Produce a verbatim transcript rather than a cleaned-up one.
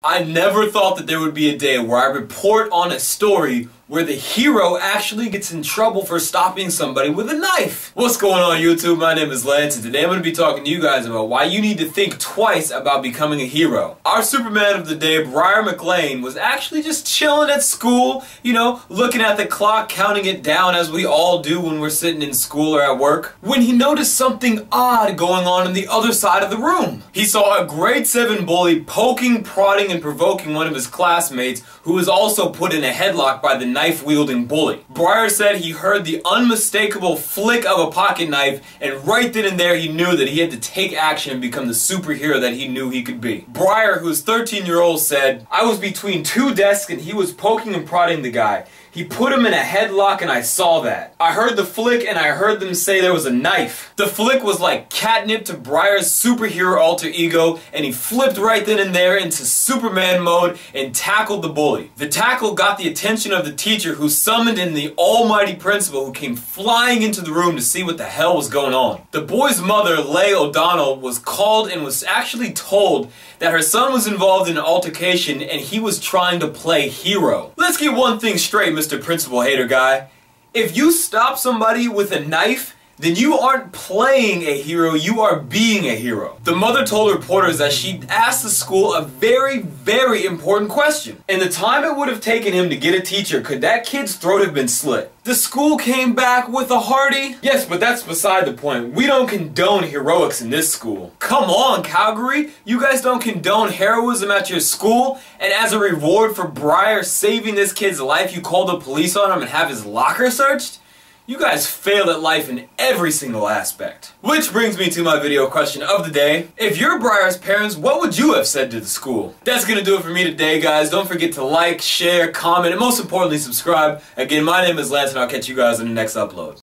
I never thought that there would be a day where I report on a story where the hero actually gets in trouble for stopping somebody with a knife. What's going on YouTube? My name is Lance and today I'm going to be talking to you guys about why you need to think twice about becoming a hero. Our Superman of the day, Briar McLean, was actually just chilling at school, you know, looking at the clock, counting it down as we all do when we're sitting in school or at work, when he noticed something odd going on in the other side of the room. He saw a grade seven bully poking, prodding, and provoking one of his classmates who was also put in a headlock by the knife-wielding bully. Briar said he heard the unmistakable flick of a pocket knife, and right then and there he knew that he had to take action and become the superhero that he knew he could be. Briar, who's thirteen year old, said, "I was between two desks and he was poking and prodding the guy. He put him in a headlock and I saw that. I heard the flick and I heard them say there was a knife. The flick was like catnip to Briar's superhero alter ego, and he flipped right then and there into Superman mode and tackled the bully. The tackle got the attention of the teacher, who summoned in the almighty principal, who came flying into the room to see what the hell was going on. The boy's mother, Leigh O'Donnell, was called and was actually told that her son was involved in an altercation and he was trying to play hero. Let's get one thing straight, Mister Principal Hater Guy. If you stop somebody with a knife, then you aren't playing a hero, you are being a hero." The mother told reporters that she'd asked the school a very, very important question. In the time it would have taken him to get a teacher, could that kid's throat have been slit? The school came back with a hearty, "Yes, but that's beside the point. We don't condone heroics in this school." Come on, Calgary! You guys don't condone heroism at your school, and as a reward for Briar saving this kid's life, you call the police on him and have his locker searched? You guys failed at life in every single aspect. Which brings me to my video question of the day. If you're Briar's parents, what would you have said to the school? That's gonna do it for me today, guys. Don't forget to like, share, comment, and most importantly, subscribe. Again, my name is Lance, and I'll catch you guys in the next upload.